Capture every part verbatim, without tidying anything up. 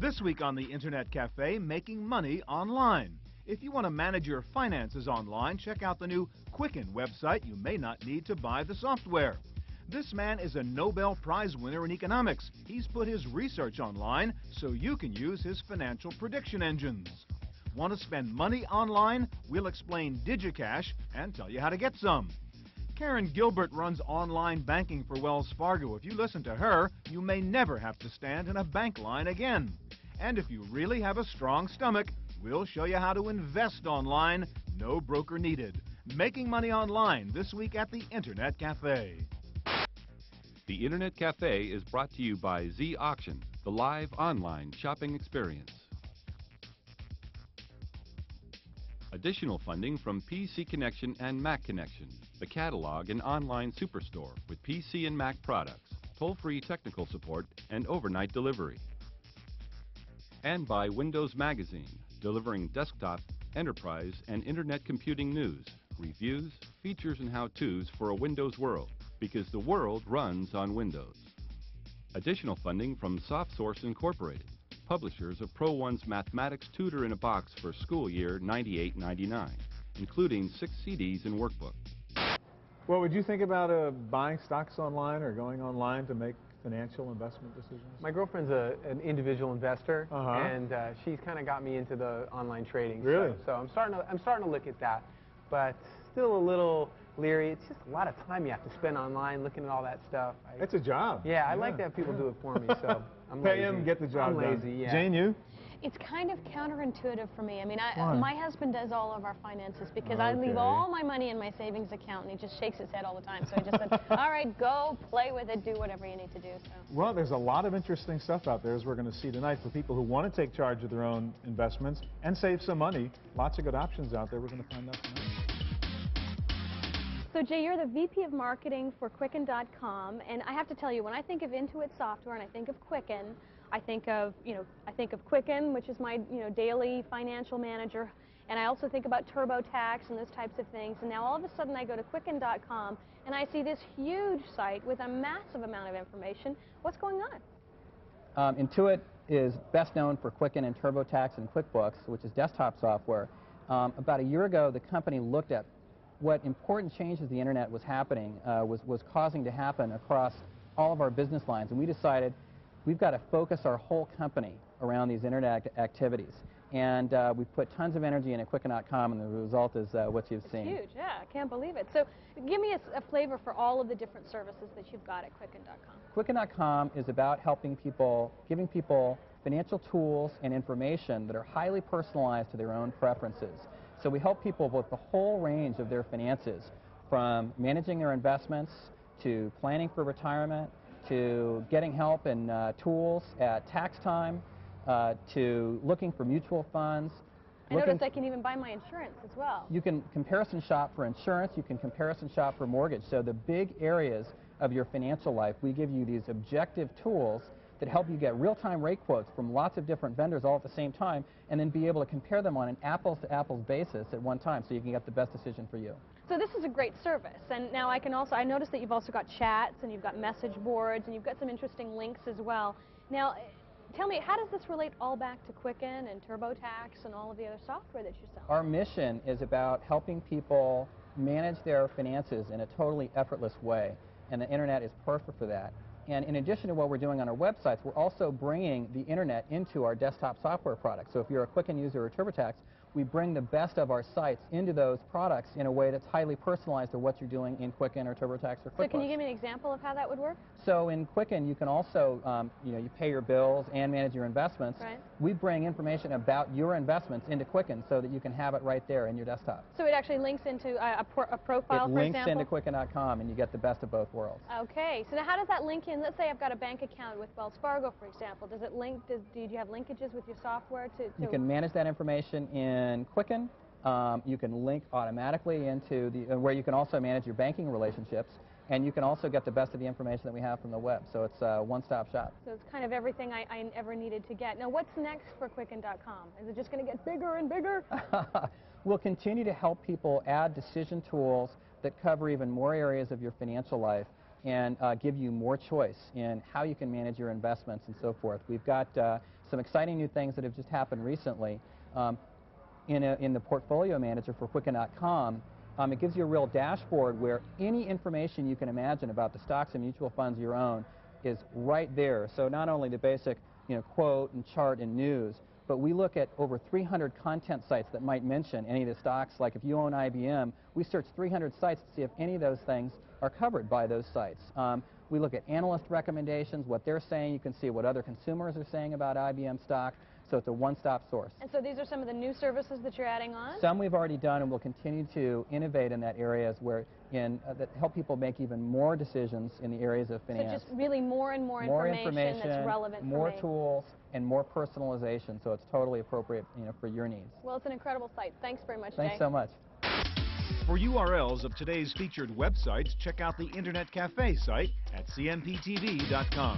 This week on the Internet Cafe, making money online. If you want to manage your finances online, check out the new Quicken website. You may not need to buy the software. This man is a Nobel Prize winner in economics. He's put his research online so you can use his financial prediction engines. Want to spend money online? We'll explain DigiCash and tell you how to get some. Karen Gilbert runs online banking for Wells Fargo. If you listen to her, you may never have to stand in a bank line again. And if you really have a strong stomach, we'll show you how to invest online. No broker needed. Making money online this week at the Internet Cafe. The Internet Cafe is brought to you by Z Auction, the live online shopping experience. Additional funding from P C Connection and Mac Connection, the catalog and online superstore with P C and Mac products, toll-free technical support, and overnight delivery. And by Windows Magazine, delivering desktop, enterprise, and internet computing news, reviews, features, and how-tos for a Windows world, because the world runs on Windows. Additional funding from SoftSource Incorporated, publishers of Pro One's Mathematics Tutor in a Box for school year ninety-eight ninety-nine, including six C Ds and workbook. Well, would you think about uh, buying stocks online or going online to make financial investment decisions? My girlfriend's a, an individual investor, uh-huh. and uh, she's kind of got me into the online trading. Really? So, so I'm starting to I'm starting to look at that, but still a little leery. It's just a lot of time you have to spend online looking at all that stuff. I, it's a job. Yeah, I yeah. like to have people yeah. do it for me. So I'm Pay lazy. him, get the job I'm done. lazy. Yeah. Jane, you? It's kind of counterintuitive for me. I mean, I, Why? my husband does all of our finances because Okay. I leave all my money in my savings account, and he just shakes his head all the time. So I just said, all right, go, play with it, do whatever you need to do. So. Well, there's a lot of interesting stuff out there, as we're going to see tonight, for people who want to take charge of their own investments and save some money. Lots of good options out there. We're going to find out tonight. So Jay, you're the V P of Marketing for Quicken dot com, and I have to tell you, when I think of Intuit software and I think of Quicken, I think of, you know, I think of Quicken, which is my, you know, daily financial manager, and I also think about TurboTax and those types of things. And now all of a sudden I go to Quicken dot com and I see this huge site with a massive amount of information. What's going on? Um, Intuit is best known for Quicken and TurboTax and QuickBooks, which is desktop software. Um, about a year ago, the company looked at what important changes the internet was happening, uh, was, was causing to happen across all of our business lines, and we decided we've got to focus our whole company around these internet activities. And uh, we've put tons of energy into Quicken dot com, and the result is uh, what you've it's seen. Huge, yeah, I can't believe it. So give me a, a flavor for all of the different services that you've got at Quicken dot com. Quicken dot com is about helping people, giving people financial tools and information that are highly personalized to their own preferences. So we help people with the whole range of their finances, from managing their investments to planning for retirement, to getting help and uh, tools at tax time, uh, to looking for mutual funds. I noticed I can even buy my insurance as well. You can comparison shop for insurance, you can comparison shop for mortgage. So the big areas of your financial life, we give you these objective tools that help you get real-time rate quotes from lots of different vendors all at the same time, and then be able to compare them on an apples-to-apples basis at one time so you can get the best decision for you. So this is a great service, and now I can also, I noticed that you've also got chats, and you've got message boards, and you've got some interesting links as well. Now, tell me, how does this relate all back to Quicken and TurboTax and all of the other software that you sell? Our mission is about helping people manage their finances in a totally effortless way, and the internet is perfect for that. And in addition to what we're doing on our websites, we're also bringing the internet into our desktop software products. So if you're a Quicken user or TurboTax, we bring the best of our sites into those products in a way that's highly personalized to what you're doing in Quicken or TurboTax or QuickBooks. So can you give me an example of how that would work? So in Quicken, you can also, um, you know, you pay your bills and manage your investments. Right. We bring information about your investments into Quicken so that you can have it right there in your desktop. So it actually links into a, a, pro a profile, it for links example? into Quicken dot com, and you get the best of both worlds. Okay. So now how does that link in? Let's say I've got a bank account with Wells Fargo, for example. Does it link, does, do you have linkages with your software to... to You can manage that information in Quicken. Um, you can link automatically into the, uh, where you can also manage your banking relationships, and you can also get the best of the information that we have from the web. So it's a one-stop shop. So it's kind of everything I, I ever needed to get. Now, what's next for Quicken dot com? Is it just going to get bigger and bigger? We'll continue to help people add decision tools that cover even more areas of your financial life and uh, give you more choice in how you can manage your investments and so forth. We've got uh, some exciting new things that have just happened recently. Um, in, a, in the Portfolio Manager for Quicken dot com, um, it gives you a real dashboard where any information you can imagine about the stocks and mutual funds you own is right there. So not only the basic you know, quote and chart and news, but we look at over three hundred content sites that might mention any of the stocks. Like if you own I B M, we search three hundred sites to see if any of those things are covered by those sites. Um, we look at analyst recommendations, what they're saying. You can see what other consumers are saying about I B M stock. So it's a one-stop source. And so these are some of the new services that you're adding on? Some we've already done, and we'll continue to innovate in that areas where in uh, that help people make even more decisions in the areas of finance. So just really more and more, more information, information that's relevant more for me. tools, and more personalization. So it's totally appropriate, you know, for your needs. Well, it's an incredible site. Thanks very much, Thanks Jay. so much. For U R Ls of today's featured websites, check out the Internet Cafe site at C M P T V dot com.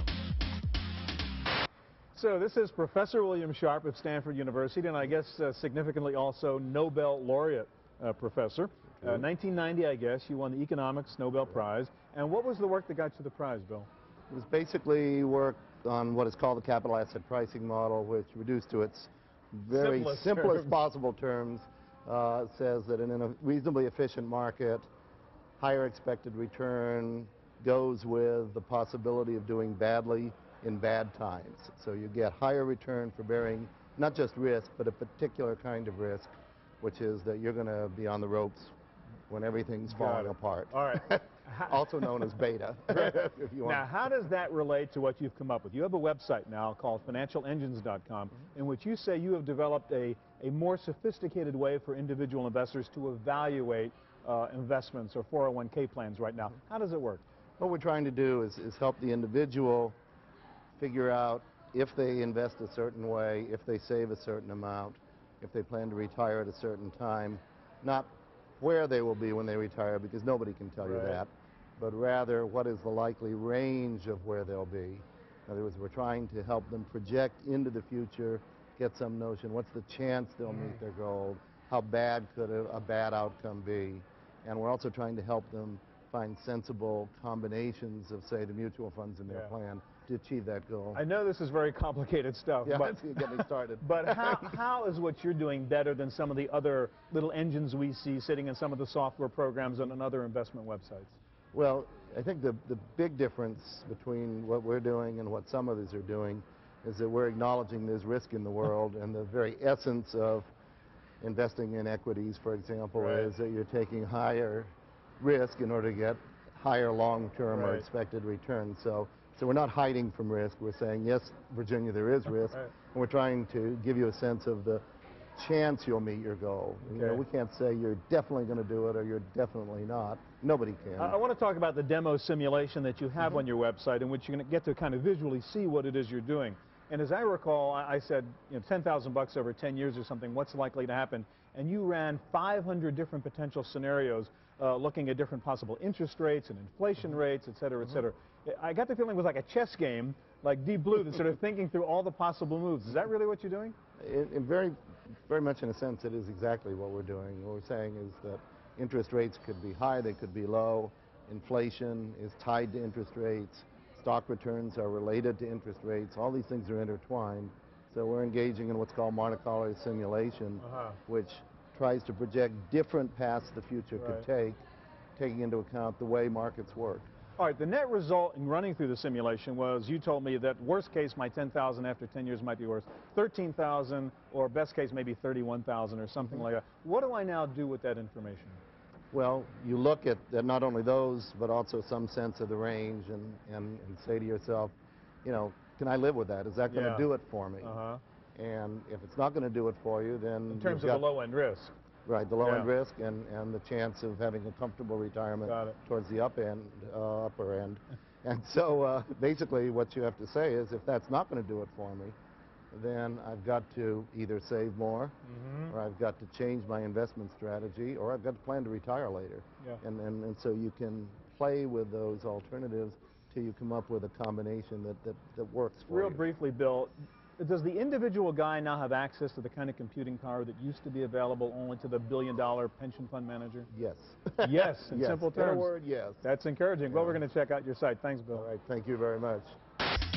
So this is Professor William Sharpe of Stanford University, and I guess uh, significantly also Nobel laureate uh, professor. Uh, nineteen ninety, I guess, you won the Economics Nobel Prize. And what was the work that got you the prize, Bill? It was basically work on what is called the capital asset pricing model, which reduced to its very Simplest simplest terms. possible terms, uh, says that in a reasonably efficient market, higher expected return goes with the possibility of doing badly in bad times. So you get higher return for bearing not just risk, but a particular kind of risk, which is that you're going to be on the ropes when everything's Got falling it. apart. All right. Also known as beta. if you want. Now, how does that relate to what you've come up with? You have a website now called financial engines dot com, mm-hmm. in which you say you have developed a, a more sophisticated way for individual investors to evaluate uh, investments or four oh one K plans right now. How does it work? What we're trying to do is, is help the individual figure out if they invest a certain way, if they save a certain amount, if they plan to retire at a certain time, not where they will be when they retire, because nobody can tell Right. you that, but rather what is the likely range of where they'll be. In other words, we're trying to help them project into the future, get some notion, what's the chance they'll mm. meet their goal, how bad could a, a bad outcome be, and we're also trying to help them find sensible combinations of, say, the mutual funds in their Yeah. plan to achieve that goal. I know this is very complicated stuff, Yeah, but, get me started. but how, how is what you're doing better than some of the other little engines we see sitting in some of the software programs and on other investment websites? Well, I think the, the big difference between what we're doing and what some others are doing is that we're acknowledging there's risk in the world, and the very essence of investing in equities, for example, Right. is that you're taking higher risk in order to get higher long-term Right. or expected returns. So, so we're not hiding from risk. We're saying, yes, Virginia, there is risk, Right. and we're trying to give you a sense of the chance you'll meet your goal. Okay. You know, we can't say you're definitely going to do it or you're definitely not. Nobody can. I, I want to talk about the demo simulation that you have Mm-hmm. on your website, in which you're going to get to kind of visually see what it is you're doing. And as I recall, I, I said, you know, ten thousand bucks over ten years or something, what's likely to happen? And you ran five hundred different potential scenarios uh, looking at different possible interest rates and inflation mm-hmm. rates, et cetera, et cetera. I got the feeling it was like a chess game, like Deep Blue, that's sort of thinking through all the possible moves. Is that really what you're doing? In, in very, very much in a sense, it is exactly what we're doing. What we're saying is that interest rates could be high, they could be low. Inflation is tied to interest rates. Stock returns are related to interest rates. All these things are intertwined. So we're engaging in what's called Monte Carlo simulation, Uh-huh. which tries to project different paths the future Right. could take, taking into account the way markets work. All right, the net result in running through the simulation was, you told me that worst case, my ten thousand after ten years might be worth thirteen thousand, or best case, maybe thirty-one thousand or something Mm-hmm. like that. What do I now do with that information? Well, you look at, at not only those, but also some sense of the range, and, and, and say to yourself, you know, can I live with that? Is that going to Yeah. do it for me? Uh-huh. And if it's not going to do it for you, then In terms you've of got, the low-end risk. right, the low-end Yeah. risk and, and the chance of having a comfortable retirement Got it. towards the up end, uh, upper end. And so uh, basically what you have to say is, if that's not going to do it for me, then I've got to either save more, Mm-hmm. or I've got to change my investment strategy, or I've got to plan to retire later. Yeah. And, and, and so you can play with those alternatives till you come up with a combination that, that, that works for Real you. briefly, Bill, does the individual guy now have access to the kind of computing power that used to be available only to the billion-dollar pension fund manager? Yes. Yes, in yes. simple In a terms. word, yes. That's encouraging. Well, Yeah. we're going to check out your site. Thanks, Bill. All right, thank you very much.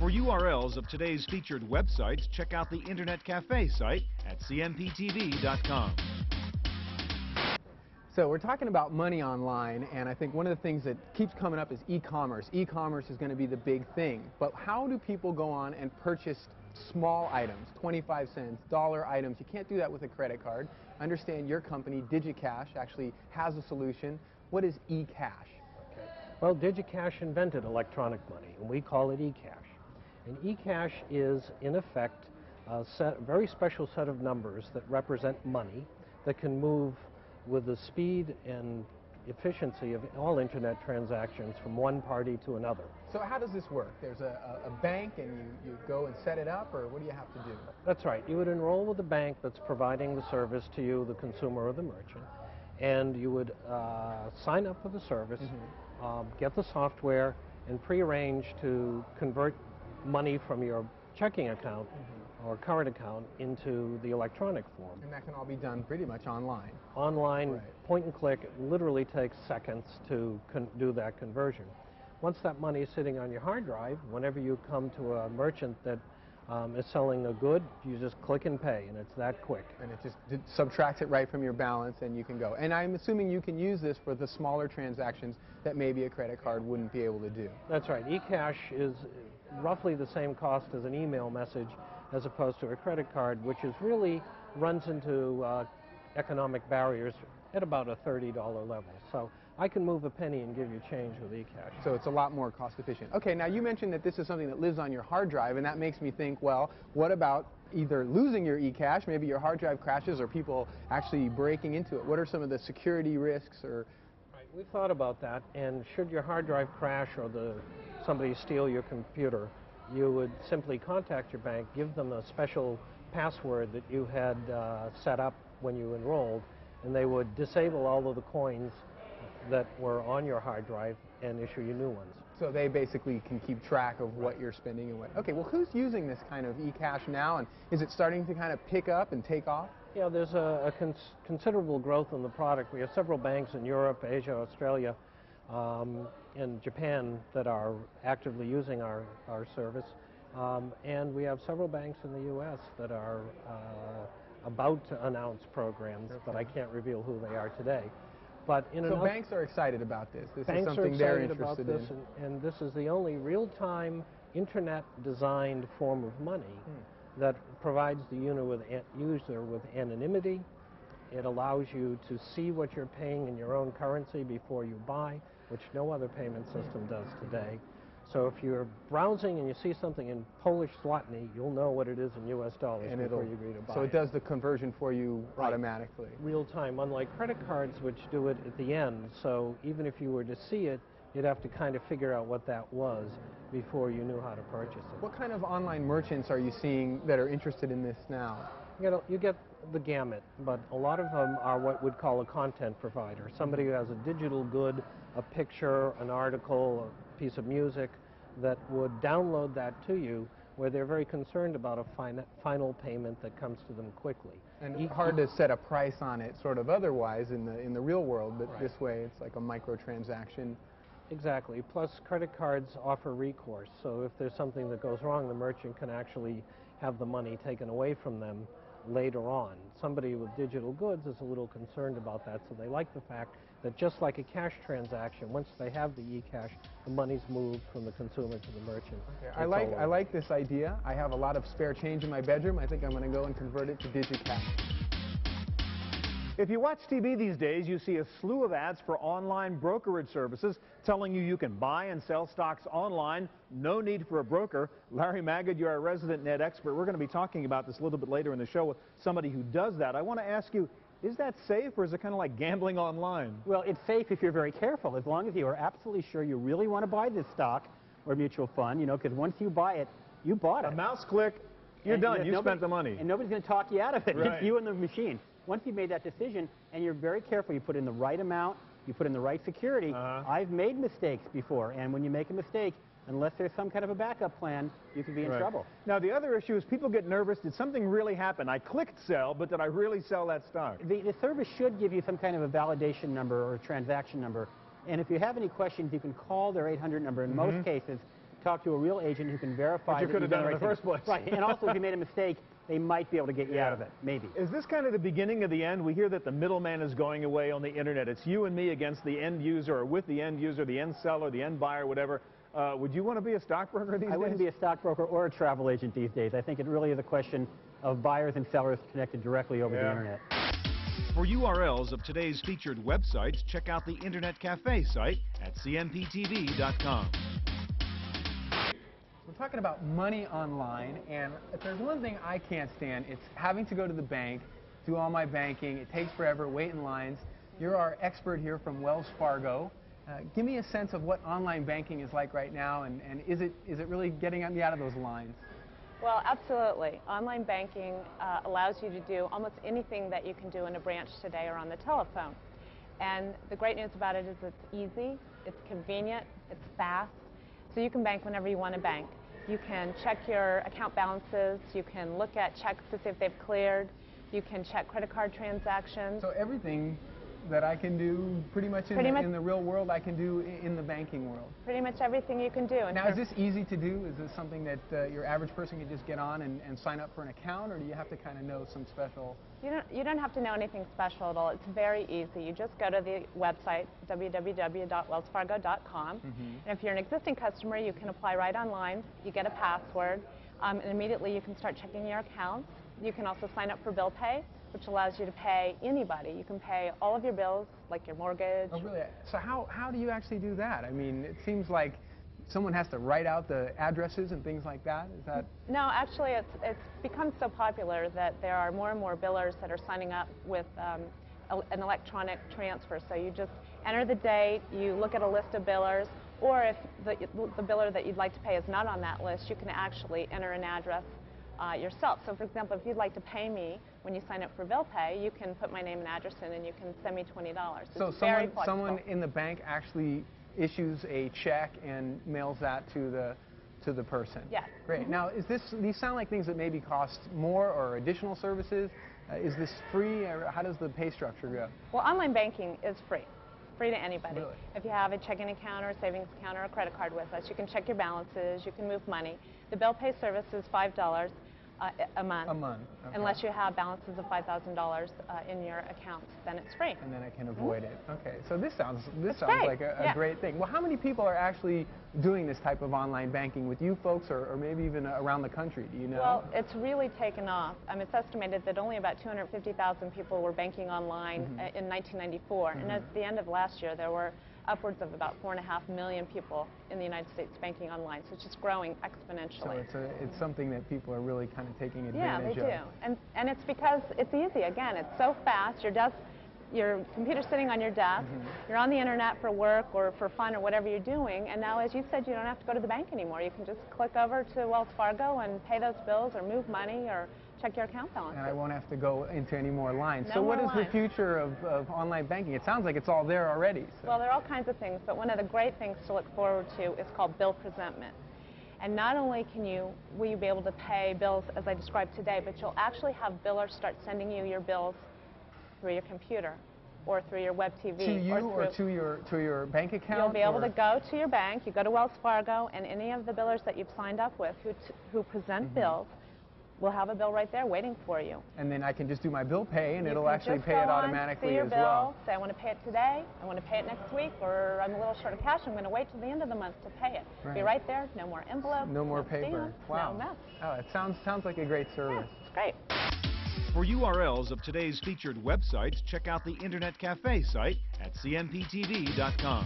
For U R Ls of today's featured websites, check out the Internet Cafe site at C M P T V dot com. So we're talking about money online, and I think one of the things that keeps coming up is e-commerce. E-commerce is going to be the big thing. But how do people go on and purchase small items, twenty-five cents, dollar items? You can't do that with a credit card. I understand your company, DigiCash, actually has a solution. What is e-cash? Okay. Well, DigiCash invented electronic money, and we call it e-cash. And e-cash is, in effect, a set, a very special set of numbers that represent money that can move with the speed and efficiency of all internet transactions from one party to another. So how does this work? There's a, a, a bank and you, you go and set it up, or what do you have to do? That's right. You would enroll with the bank that's providing the service to you, the consumer or the merchant, and you would uh, sign up for the service, mm-hmm. um, get the software, and prearrange to convert money from your checking account mm-hmm. or current account into the electronic form. And that can all be done pretty much online. Online, right. Point and click. It literally takes seconds to con do that conversion. Once that money is sitting on your hard drive, whenever you come to a merchant that um, is selling a good, you just click and pay, and it's that quick. And it just it subtracts it right from your balance, and you can go. And I'm assuming you can use this for the smaller transactions that maybe a credit card wouldn't be able to do. That's right. eCash is roughly the same cost as an email message as opposed to a credit card, which is really runs into uh, economic barriers at about a thirty dollar level. So I can move a penny and give you change with eCash. So it's a lot more cost efficient. Okay, now you mentioned that this is something that lives on your hard drive, and that makes me think, well, what about either losing your eCash, maybe your hard drive crashes, or people actually breaking into it? What are some of the security risks? Or right, we've thought about that, and should your hard drive crash or the somebody steal your computer, you would simply contact your bank, give them a special password that you had uh, set up when you enrolled, and they would disable all of the coins that were on your hard drive and issue you new ones. So they basically can keep track of what you're spending and what. Okay, well, who's using this kind of eCash now, and is it starting to kind of pick up and take off? Yeah, there's a, a cons considerable growth in the product. We have several banks in Europe, Asia, Australia, um, and Japan that are actively using our, our service. Um, and we have several banks in the U S that are uh, about to announce programs, okay. but I can't reveal who they are today. But in so banks are excited about this. This banks is something are they're excited interested about this, in. And, and this is the only real-time, internet-designed form of money hmm. that provides the user with, user with anonymity. It allows you to see what you're paying in your own currency before you buy, which no other payment system does today. So if you're browsing and you see something in Polish zloty, you'll know what it is in U S dollars and before you agree to buy it. So it does the conversion for you right. automatically. Real time, unlike credit cards, which do it at the end. So even if you were to see it, you'd have to kind of figure out what that was before you knew how to purchase it. What kind of online merchants are you seeing that are interested in this now? You know, you get the gamut, but a lot of them are what we'd call a content provider. Somebody who has a digital good, a picture, an article, a piece of music, that would download that to you, where they're very concerned about a fin final payment that comes to them quickly. And e hard to set a price on it sort of otherwise in the, in the real world, but right. this way it's like a microtransaction. Exactly. Plus, credit cards offer recourse, so if there's something that goes wrong, the merchant can actually have the money taken away from them later on. Somebody with digital goods is a little concerned about that, so they like the fact that just like a cash transaction, once they have the eCash, the money's moved from the consumer to the merchant. Okay. I like I like this idea. I have a lot of spare change in my bedroom. I think I'm going to go and convert it to DigiCash. If you watch T V these days, you see a slew of ads for online brokerage services telling you you can buy and sell stocks online. No need for a broker. Larry Magid, you're a resident net expert. We're going to be talking about this a little bit later in the show with somebody who does that. I want to ask you, is that safe, or is it kind of like gambling online? Well, it's safe if you're very careful, as long as you are absolutely sure you really want to buy this stock or mutual fund, you know, because once you buy it, you bought it. A mouse click, you're and, done. you know, you nobody, spent the money. And nobody's going to talk you out of it. Right. It's you and the machine. Once you've made that decision, and you're very careful, you put in the right amount, you put in the right security. Uh-huh. I've made mistakes before, and when you make a mistake, unless there's some kind of a backup plan, you could be in right. trouble. Now, the other issue is people get nervous. Did something really happen? I clicked sell, but did I really sell that stock? The, the service should give you some kind of a validation number or a transaction number. And if you have any questions, you can call their eight hundred number. In mm-hmm. most cases, talk to a real agent who can verify Which you that could have you've done in right the thing. first place. Right, and also if you made a mistake, they might be able to get you Yeah. out of it, maybe. Is this kind of the beginning of the end? We hear that the middleman is going away on the internet. It's you and me against the end user, or with the end user, the end seller, the end buyer, whatever. Uh, would you want to be a stockbroker these I days? wouldn't be a stockbroker or a travel agent these days. I think it really is a question of buyers and sellers connected directly over Yeah. the internet. For U R Ls of today's featured websites, check out the Internet Cafe site at C M P T V dot com. We're talking about money online, and if there's one thing I can't stand, it's having to go to the bank, do all my banking. It takes forever, wait in lines. You're our expert here from Wells Fargo. Uh, give me a sense of what online banking is like right now, and, and is it is it really getting me out of those lines? Well, absolutely. Online banking uh, allows you to do almost anything that you can do in a branch today or on the telephone. And the great news about it is it's easy, it's convenient, it's fast, so you can bank whenever you want to bank. You can check your account balances, you can look at checks to see if they've cleared, you can check credit card transactions. So everything that I can do pretty much in, Pretty the, much- in the real world, I can do i- in the banking world. Pretty much everything you can do. And Now, for- is this easy to do? Is this something that uh, your average person can just get on and, and sign up for an account, or do you have to kind of know some special? You don't, you don't have to know anything special at all. It's very easy. You just go to the website, w w w dot wells fargo dot com. Mm-hmm. And if you're an existing customer, you can apply right online. You get a password, um, and immediately you can start checking your accounts. You can also sign up for bill pay, which allows you to pay anybody. You can pay all of your bills, like your mortgage. Oh, really? So how, how do you actually do that? I mean, it seems like someone has to write out the addresses and things like that. Is that? No, actually, it's, it's become so popular that there are more and more billers that are signing up with um, el- an electronic transfer. So you just enter the date, you look at a list of billers, or if the, the biller that you'd like to pay is not on that list, you can actually enter an address uh, yourself. So for example, if you'd like to pay me when you sign up for bill pay, you can put my name and address in and you can send me twenty dollars. It's So very someone, flexible. someone in the bank actually issues a check and mails that to the to the person. Yes. Great. Mm-hmm. Now, is this these sound like things that maybe cost more or additional services? Uh, is this free, or how does the pay structure go? Well, online banking is free. Free to anybody. Really? If you have a checking account or a savings account or a credit card with us, you can check your balances, you can move money. The bill pay service is five dollars uh, a month. A month. Okay. Unless you have balances of five thousand dollars uh, in your accounts, then it's free. And then I can avoid it. Okay, so this sounds this It's sounds great. like a, a Yeah. great thing. Well, how many people are actually doing this type of online banking with you folks, or, or maybe even around the country? Do you know? Well, it's really taken off. Um, it's estimated that only about two hundred fifty thousand people were banking online Mm-hmm. uh, in nineteen ninety-four, and at the end of last year, there were upwards of about four and a half million people in the United States banking online. So it's just growing exponentially. So it's a it's something that people are really kind of taking Yeah, advantage they of. do. And, and it's because it's easy. Again, it's so fast. Your desk, your computer's sitting on your desk. Mm-hmm. You're on the internet for work or for fun or whatever you're doing. And now, as you said, you don't have to go to the bank anymore. You can just click over to Wells Fargo and pay those bills or move money or check your account balance. And I won't have to go into any more lines. No so what more is lines. the future of, of online banking? It sounds like it's all there already. So. Well, there are all kinds of things, but one of the great things to look forward to is called bill presentment. And not only can you, will you be able to pay bills as I described today, but you'll actually have billers start sending you your bills through your computer or through your web T V. to you or, or, through, to your to your bank account? You'll be able or? to go to your bank, you go to Wells Fargo, and any of the billers that you've signed up with who, t who present Mm-hmm. bills will have a bill right there waiting for you. And then I can just do my bill pay, and You it'll can actually just pay go it on, automatically see your as bill, well. say I want to pay it today, I want to pay it next week, or I'm a little short of cash, I'm going to wait till the end of the month to pay it. Be Right. right there, no more envelopes, No more no paper. stamps, Wow. no mess. Oh, it sounds sounds like a great service. Yeah, it's great. For U R Ls of today's featured websites, check out the Internet Cafe site at C M P T V dot com.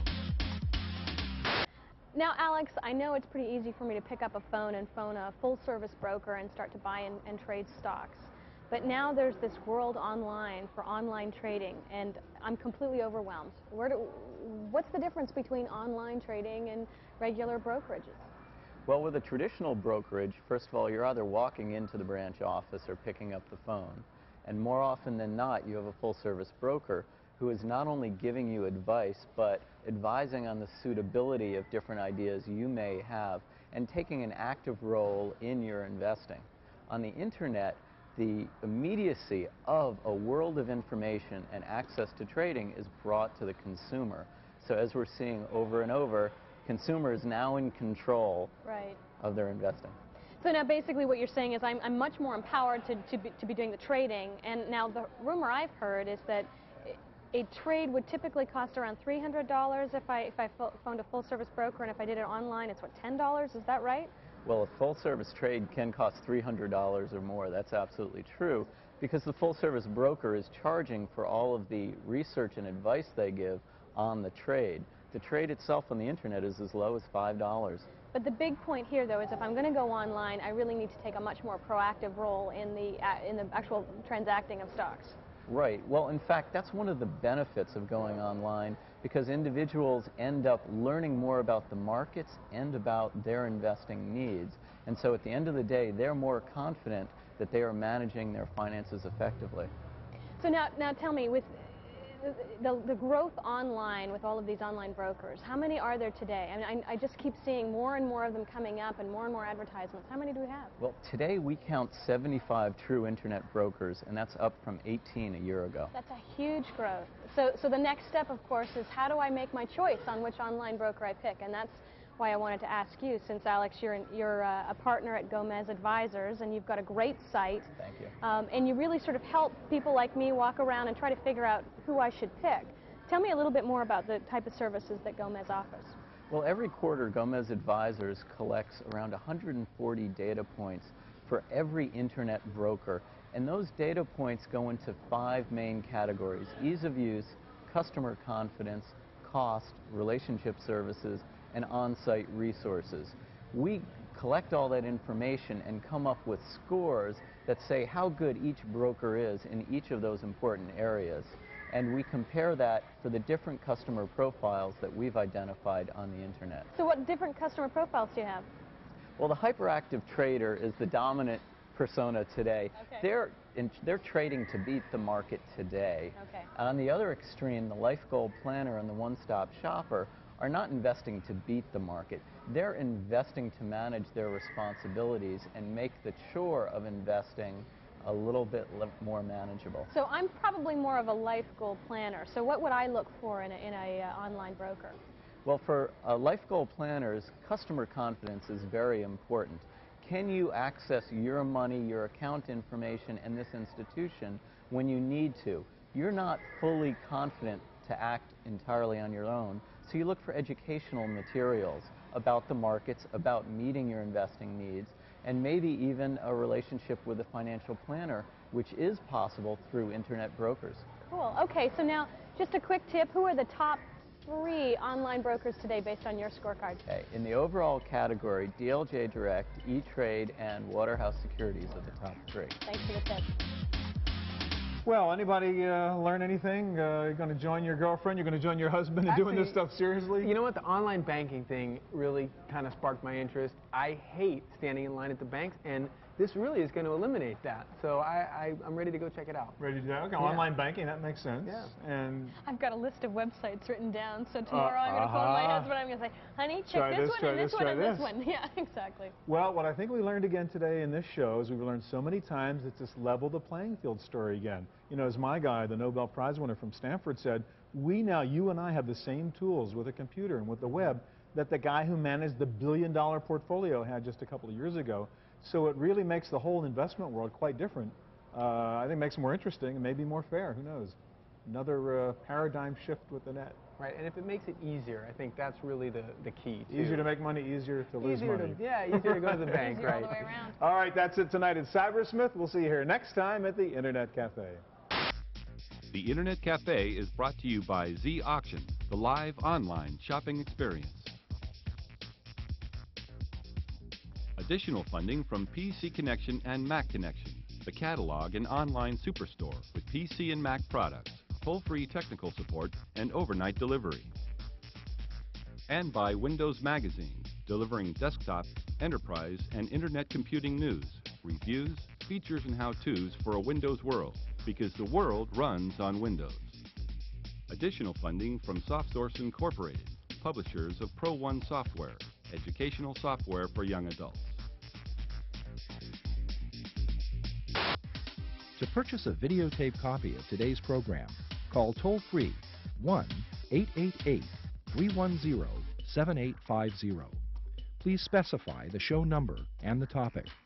Now, Alex, I know it's pretty easy for me to pick up a phone and phone a full-service broker and start to buy and, and trade stocks. But now there's this world online for online trading, and I'm completely overwhelmed. Where do, what's the difference between online trading and regular brokerages? Well, with a traditional brokerage, first of all, you're either walking into the branch office or picking up the phone. And more often than not, you have a full-service broker who is not only giving you advice, but advising on the suitability of different ideas you may have and taking an active role in your investing. On the internet, the immediacy of a world of information and access to trading is brought to the consumer. So as we're seeing over and over, consumer is now in control right. of their investing. So now basically what you're saying is I'm, I'm much more empowered to, to, be, to be doing the trading, and now the rumor I've heard is that a trade would typically cost around three hundred dollars if I, if I phoned a full-service broker, and if I did it online, it's what, ten dollars? Is that right? Well, a full-service trade can cost three hundred dollars or more. That's absolutely true, because the full-service broker is charging for all of the research and advice they give on the trade. The trade itself on the internet is as low as five dollars. But the big point here, though, is if I'm going to go online, I really need to take a much more proactive role in the, uh, in the actual transacting of stocks. Right. Well, in fact, that's one of the benefits of going online, because individuals end up learning more about the markets and about their investing needs. And so at the end of the day, they're more confident that they are managing their finances effectively. So now, now tell me, with the, the growth online with all of these online brokers, how many are there today? I mean, I, I just keep seeing more and more of them coming up and more and more advertisements. How many do we have? Well, today we count seventy-five true internet brokers, and that's up from eighteen a year ago. That's a huge growth. So, so the next step, of course, is how do I make my choice on which online broker I pick? And that's why I wanted to ask you, since Alex, you're, in, you're uh, a partner at Gomez Advisors, and you've got a great site. Thank you. Um, and you really sort of help people like me walk around and try to figure out who I should pick. Tell me a little bit more about the type of services that Gomez offers. Well, every quarter, Gomez Advisors collects around one hundred forty data points for every internet broker. And those data points go into five main categories: ease of use, customer confidence, cost, relationship services, and on-site resources. We collect all that information and come up with scores that say how good each broker is in each of those important areas. And we compare that for the different customer profiles that we've identified on the internet. So what different customer profiles do you have? Well, the hyperactive trader is the dominant persona today. Okay. They're, in, they're trading to beat the market today. Okay. On the other extreme, the life goal planner and the one-stop shopper are not investing to beat the market. They're investing to manage their responsibilities and make the chore of investing a little bit more manageable. So I'm probably more of a life goal planner. So what would I look for in an in a, uh, online broker? Well, for uh, life goal planners, customer confidence is very important. Can you access your money, your account information, and this institution when you need to? You're not fully confident to act entirely on your own, so you look for educational materials about the markets, about meeting your investing needs, and maybe even a relationship with a financial planner, which is possible through internet brokers. Cool. Okay, so now just a quick tip. Who are the top three online brokers today based on your scorecard? Okay. In the overall category, D L J Direct, E-Trade, and Waterhouse Securities are the top three. Thanks for the tip. Well, anybody uh, learn anything? Uh, you're going to join your girlfriend? You're going to join your husband in Actually, doing this stuff seriously? You know what? The online banking thing really kind of sparked my interest. I hate standing in line at the banks, and this really is going to eliminate that. So I, I, I'm ready to go check it out. Ready to go? Okay, Yeah. Online banking, that makes sense. Yeah. And I've got a list of websites written down, so tomorrow Uh, I'm going to call my uh-huh. husband. I'm going to say, honey, check Try this, this, one, try and this, this, one, try and this this. one. Yeah, exactly. Well, what I think we learned again today in this show is we've learned so many times it's this level the playing field story again. You know, as my guy, the Nobel Prize winner from Stanford said, we now, you and I have the same tools with a computer and with the web that the guy who managed the billion dollar portfolio had just a couple of years ago. So it really makes the whole investment world quite different. Uh, I think it makes it more interesting and maybe more fair, who knows. Another uh, paradigm shift with the net. Right, and if it makes it easier, I think that's really the, the key, too. Easier to make money, easier to lose easier money. To, yeah, easier to go to the bank, Easier right. all the way around. All right, that's it tonight at CyberSmith. We'll see you here next time at the Internet Cafe. The Internet Cafe is brought to you by Z Auction, the live online shopping experience. Additional funding from P C Connection and Mac Connection, the catalog and online superstore with P C and Mac products, toll-free technical support, and overnight delivery. And by Windows Magazine, delivering desktop, enterprise, and internet computing news, reviews, features, and how-tos for a Windows world, because the world runs on Windows. Additional funding from SoftSource Incorporated, publishers of Pro One software, educational software for young adults. To purchase a videotape copy of today's program, call toll-free one eight eight eight, three one zero, seven eight five zero. Please specify the show number and the topic.